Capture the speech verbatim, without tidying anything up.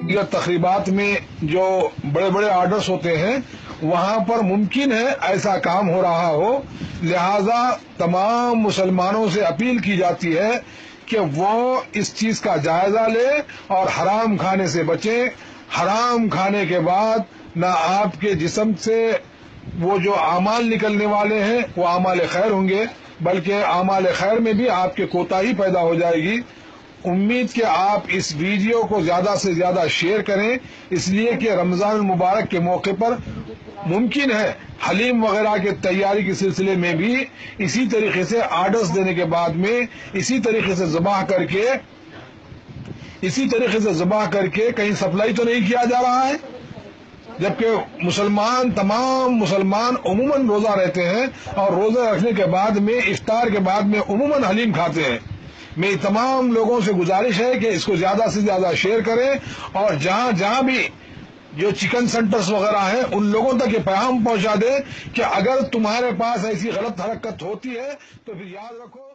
یا تقریبات میں جو بڑے بڑے آرڈرز ہوتے ہیں وہاں پر ممکن ہے ایسا کام ہو رہا ہو، لہذا تمام مسلمانوں سے اپیل کی جاتی ہے کہ وہ اس چیز کا جائزہ لے اور حرام کھانے سے بچیں۔ حرام کھانے کے بعد نہ آپ کے جسم سے وہ جو اعمال نکلنے والے ہیں وہ اعمال خیر ہوں گے، بلکہ اعمال خیر میں بھی آپ کے کوتاہی پیدا ہو جائے گی۔ امید کہ آپ اس ویڈیو کو زیادہ سے زیادہ شیئر کریں، اس لیے کہ رمضان المبارک کے موقع پر ممکن ہے حلیم وغیرہ کے تیاری کے سلسلے میں بھی اسی طریقے سے آرڈرز دینے کے بعد میں اسی طریقے سے ذبح کر کے اسی طریقے سے ذبح کر کے کہیں سپلائی تو نہیں کیا جا رہا ہے، جبکہ مسلمان تمام مسلمان عموماً روزہ رہتے ہیں اور روزہ رکھنے کے بعد میں افطار کے بعد میں عموماً حلیم کھاتے ہیں۔ میری تمام لوگوں سے گزارش ہے کہ اس کو زیادہ سے زیادہ شیئر کریں اور جہاں جہاں بھی جو چکن سینٹرز وغیرہ ہیں ان لوگوں تک یہ پیغام پہنچا دیں کہ اگر تمہارے پاس ایسی غلط حرکت ہوتی ہے تو پھر یاد رکھو